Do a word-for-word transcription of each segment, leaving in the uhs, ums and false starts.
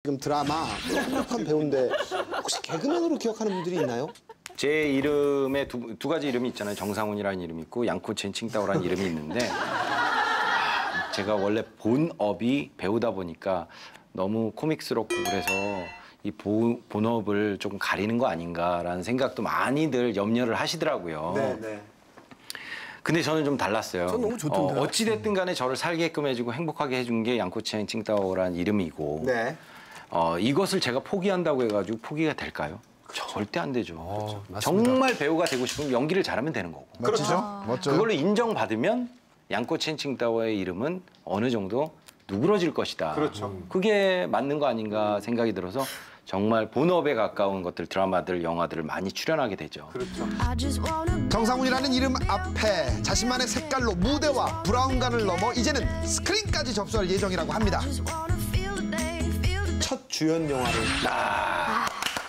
지금 드라마 완벽한 배우인데 혹시 개그맨으로 기억하는 분들이 있나요? 제 이름에 두, 두 가지 이름이 있잖아요. 정상훈이라는 이름이 있고 양코첸 칭따오라는 이름이 있는데 제가 원래 본업이 배우다 보니까 너무 코믹스럽고 그래서 이 보, 본업을 조금 가리는 거 아닌가라는 생각도 많이들 염려를 하시더라고요. 네, 네. 근데 저는 좀 달랐어요. 전 너무 좋던데. 어, 어찌됐든 간에 저를 살게끔 해주고 행복하게 해준 게 양코첸 칭따오라는 이름이고 네. 어, 이것을 제가 포기한다고 해가지고 포기가 될까요? 절대 안 되죠. 어, 정말 배우가 되고 싶으면 연기를 잘하면 되는 거고. 멋지죠? 아. 멋져요. 그걸로 인정받으면 양코첸 칭따오의 이름은 어느 정도 누그러질 것이다. 그렇죠. 그게 맞는 거 아닌가 생각이 들어서 정말 본업에 가까운 것들, 드라마들, 영화들을 많이 출연하게 되죠. 그렇죠. 정상훈이라는 이름 앞에 자신만의 색깔로 무대와 브라운관을 넘어 이제는 스크린까지 접수할 예정이라고 합니다. 첫 주연 영화를 아,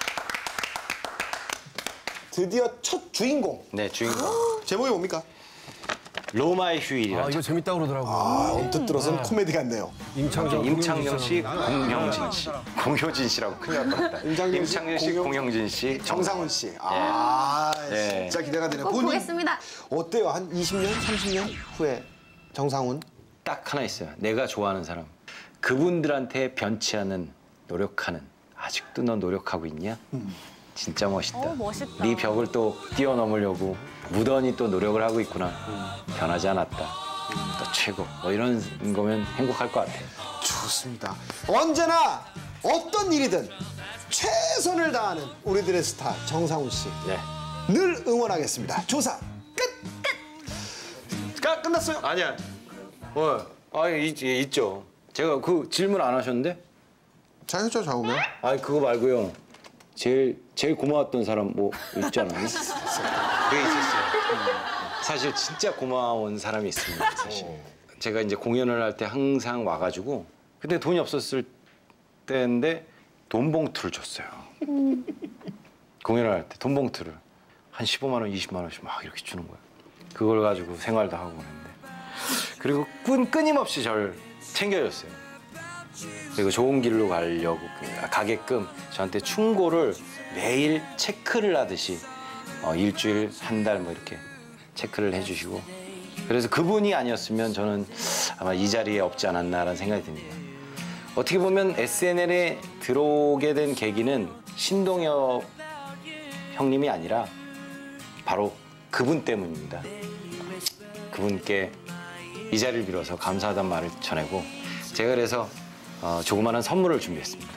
드디어 첫 주인공. 네, 주인공. 제목이 뭡니까? 로마의 휴일이라는 아, 이거 재밌다 그러더라고요. 아, 언뜻 들어서는 코미디 같네요. 임창정, 임창정 씨, 공효진 씨. 공효진 씨라고 큰일 날 뻔했다. 임창정 씨, 임창정 씨, 공효- 공효진 씨, 정상훈 씨. 아, 예. 진짜 기대가 되네요. 꼭 본인 보겠습니다. 어때요? 한 이십 년, 삼십 년 후에 정상훈? 딱 하나 있어요. 내가 좋아하는 사람. 그분들한테 변치 않은 노력하는. 아직도 너 노력하고 있냐? 진짜 멋있다. 어, 멋있다. 네 벽을 또 뛰어넘으려고 무던히 또 노력을 하고 있구나. 변하지 않았다. 또 최고. 뭐 이런 거면 행복할 것 같아요. 좋습니다. 언제나 어떤 일이든 최선을 다하는 우리들의 스타 정상훈 씨. 네. 늘 응원하겠습니다. 조사 끝! 끝! 까, 끝났어요? 아니야. 어, 아, 있, 있죠. 제가 그 질문 안 하셨는데? 자유죠, 좌우면? 아니, 그거 말고요. 제일, 제일 고마웠던 사람 뭐 있지 않았니? 그게 있었어요. 사실 진짜 고마운 사람이 있습니다, 사실. 제가 이제 공연을 할 때 항상 와가지고 그때 돈이 없었을 때인데 돈 봉투를 줬어요. 공연을 할 때 돈 봉투를. 한 십오만 원, 이십만 원씩 막 이렇게 주는 거예요. 그걸 가지고 생활도 하고 그러는데. 그리고 끈, 끊임없이 저를 챙겨줬어요. 그리고 좋은 길로 가려고 가게끔 저한테 충고를 매일 체크를 하듯이 어, 일주일, 한 달 뭐 이렇게 체크를 해주시고 그래서 그분이 아니었으면 저는 아마 이 자리에 없지 않았나라는 생각이 듭니다. 어떻게 보면 에스엔엘에 들어오게 된 계기는 신동엽 형님이 아니라 바로 그분 때문입니다. 그분께 이 자리를 빌어서 감사하다는 말을 전하고 제가 그래서 어, 조그마한 선물을 준비했습니다.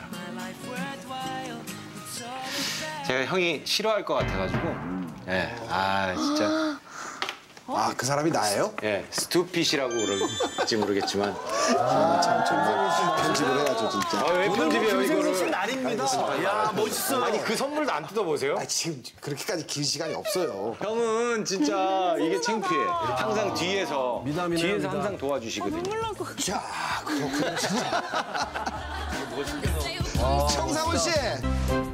제가 형이 싫어할 것 같아가지고 예, 아 진짜 아, 그 사람이 나예요? 예, 스투핏이라고 그럴지 모르겠지만 아, 참, 좀 편집을 해야죠, 진짜. 아, 왜 편집이에요 이거를? 날입니다. 야, 멋있어. 아니 그 선물도 안 뜯어보세요? 아, 지금 그렇게까지 길 시간이 없어요. 형은 진짜 이게 창피해. 항상 뒤에서 미담이네요, 뒤에서 미담. 항상 도와주시거든요. 자, 그렇군요, 진짜. 정상훈 씨!